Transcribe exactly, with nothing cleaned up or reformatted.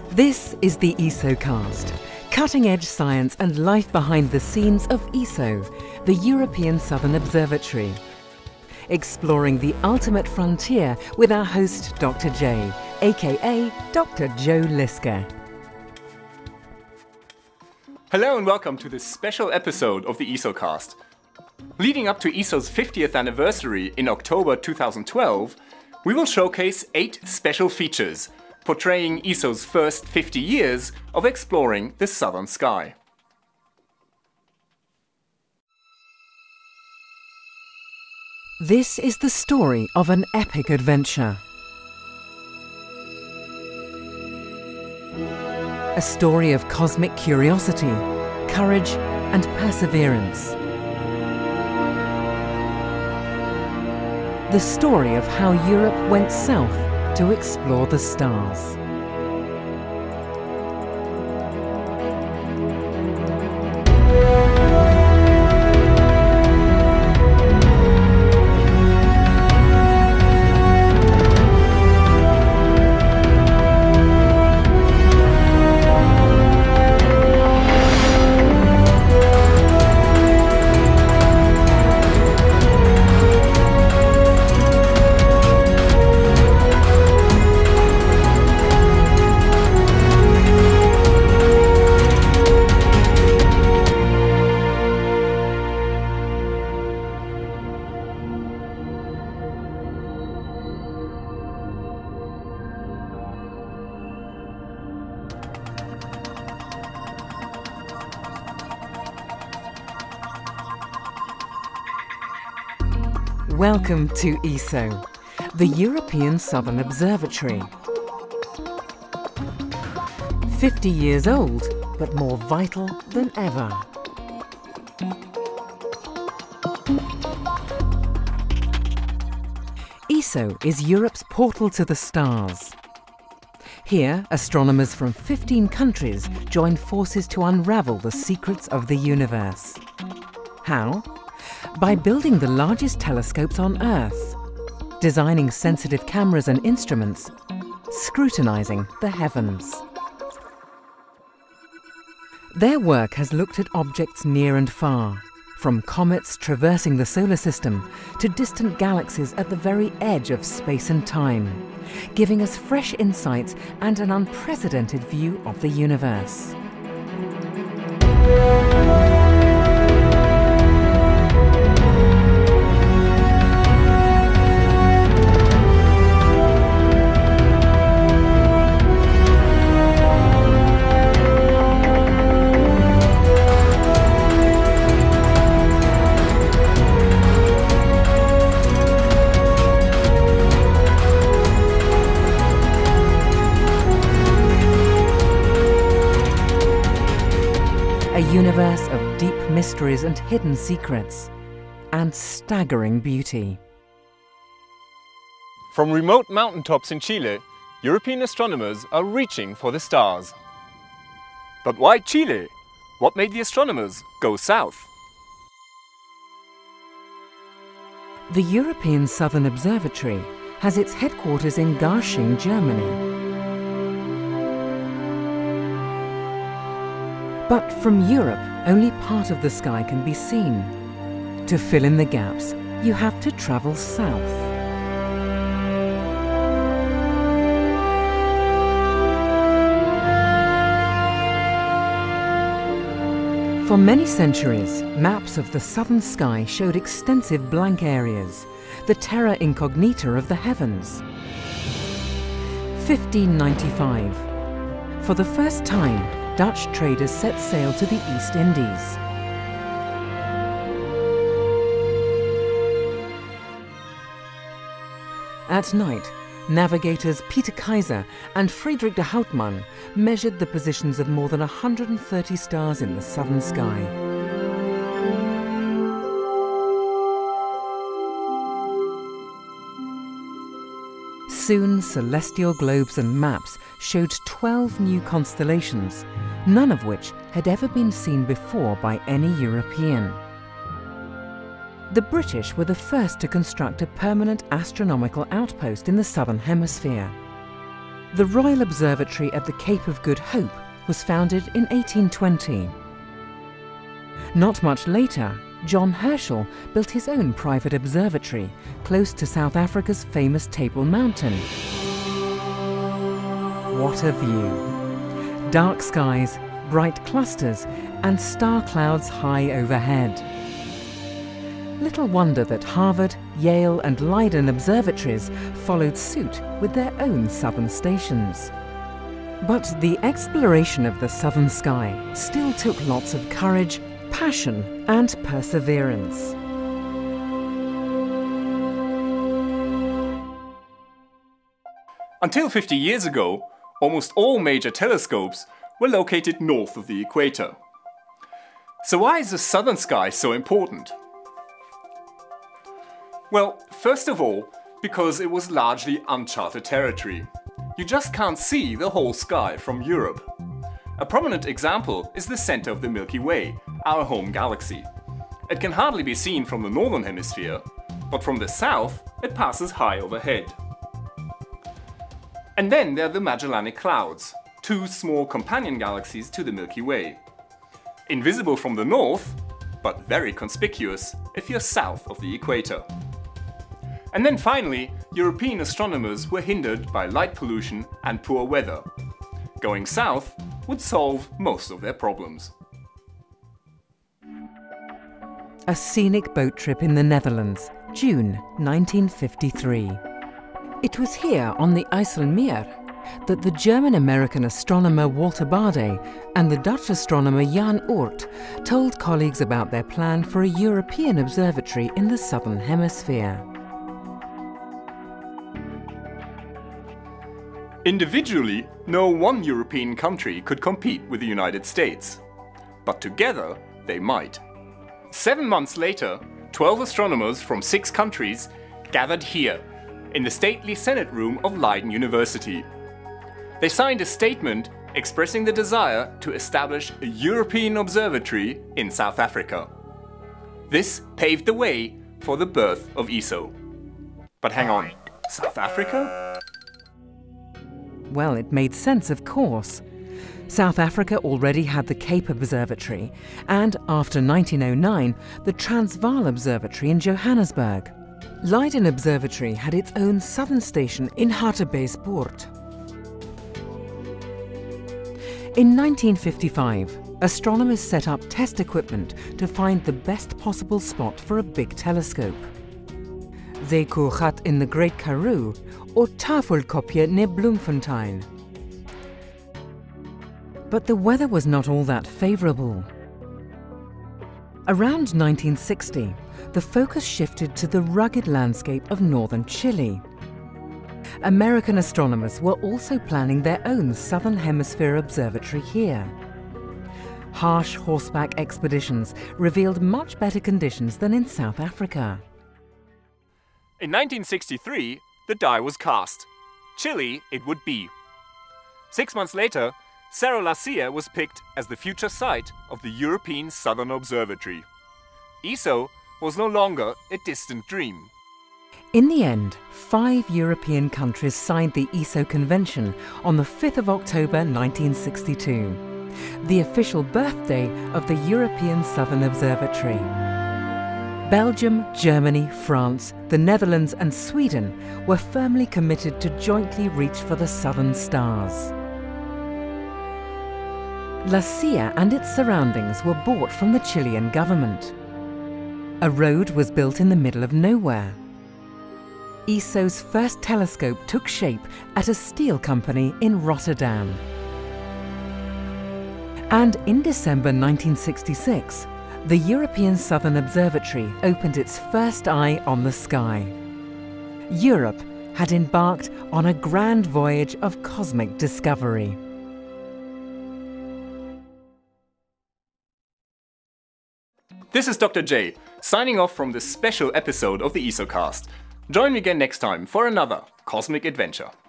This is the ESOcast, cutting-edge science and life behind the scenes of E S O, the European Southern Observatory. Exploring the ultimate frontier with our host Doctor J, aka Doctor Joe Liske. Hello and welcome to this special episode of the ESOcast. Leading up to E S O's fiftieth anniversary in October two thousand twelve, we will showcase eight special features, portraying E S O's first fifty years of exploring the southern sky. This is the story of an epic adventure. A story of cosmic curiosity, courage and perseverance. The story of how Europe went south to explore the stars. Welcome to E S O, the European Southern Observatory. fifty years old, but more vital than ever. E S O is Europe's portal to the stars. Here, astronomers from fifteen countries join forces to unravel the secrets of the universe. How? By building the largest telescopes on Earth, designing sensitive cameras and instruments, scrutinizing the heavens. Their work has looked at objects near and far, from comets traversing the solar system to distant galaxies at the very edge of space and time, giving us fresh insights and an unprecedented view of the universe. A universe of deep mysteries and hidden secrets, and staggering beauty. From remote mountaintops in Chile, European astronomers are reaching for the stars. But why Chile? What made the astronomers go south? The European Southern Observatory has its headquarters in Garching, Germany. But from Europe, only part of the sky can be seen. To fill in the gaps, you have to travel south. For many centuries, maps of the southern sky showed extensive blank areas, the terra incognita of the heavens. fifteen ninety-five. For the first time, Dutch traders set sail to the East Indies. At night, navigators Peter Kaiser and Friedrich de Houtman measured the positions of more than one hundred thirty stars in the southern sky. Soon, celestial globes and maps showed twelve new constellations, none of which had ever been seen before by any European. The British were the first to construct a permanent astronomical outpost in the southern hemisphere. The Royal Observatory at the Cape of Good Hope was founded in eighteen twenty. Not much later, John Herschel built his own private observatory close to South Africa's famous Table Mountain. What a view! Dark skies, bright clusters, and star clouds high overhead. Little wonder that Harvard, Yale and Leiden observatories followed suit with their own southern stations. But the exploration of the southern sky still took lots of courage, passion and perseverance. Until fifty years ago, almost all major telescopes were located north of the equator. So why is the southern sky so important? Well, first of all, because it was largely uncharted territory. You just can't see the whole sky from Europe. A prominent example is the center of the Milky Way, our home galaxy. It can hardly be seen from the northern hemisphere, but from the south it passes high overhead. And then there are the Magellanic Clouds, two small companion galaxies to the Milky Way. Invisible from the north, but very conspicuous if you're south of the equator. And then finally, European astronomers were hindered by light pollution and poor weather. Going south would solve most of their problems. A scenic boat trip in the Netherlands, June nineteen fifty-three. It was here on the IJsselmeer that the German-American astronomer Walter Baade and the Dutch astronomer Jan Oort told colleagues about their plan for a European observatory in the southern hemisphere. Individually, no one European country could compete with the United States. But together, they might. Seven months later, twelve astronomers from six countries gathered here, in the stately Senate room of Leiden University. They signed a statement expressing the desire to establish a European observatory in South Africa. This paved the way for the birth of E S O. But hang on, South Africa? Well, it made sense, of course. South Africa already had the Cape Observatory and, after nineteen oh nine, the Transvaal Observatory in Johannesburg. Leiden Observatory had its own southern station in Hartbeespoort. In nineteen fifty-five, astronomers set up test equipment to find the best possible spot for a big telescope. Zeekoegat in the Great Karoo or Tafelkopje near Bloemfontein. But the weather was not all that favourable. Around nineteen sixty, the focus shifted to the rugged landscape of northern Chile. American astronomers were also planning their own Southern Hemisphere observatory here. Harsh horseback expeditions revealed much better conditions than in South Africa. In nineteen sixty-three, the die was cast. Chile it would be. Six months later, Cerro La Silla was picked as the future site of the European Southern Observatory. E S O was no longer a distant dream. In the end, five European countries signed the E S O Convention on the fifth of October nineteen sixty-two, the official birthday of the European Southern Observatory. Belgium, Germany, France, the Netherlands and Sweden were firmly committed to jointly reach for the southern stars. La Silla and its surroundings were bought from the Chilean government. A road was built in the middle of nowhere. E S O's first telescope took shape at a steel company in Rotterdam. And in December nineteen sixty-six, the European Southern Observatory opened its first eye on the sky. Europe had embarked on a grand voyage of cosmic discovery. This is Doctor J, signing off from this special episode of the ESOcast. Join me again next time for another cosmic adventure.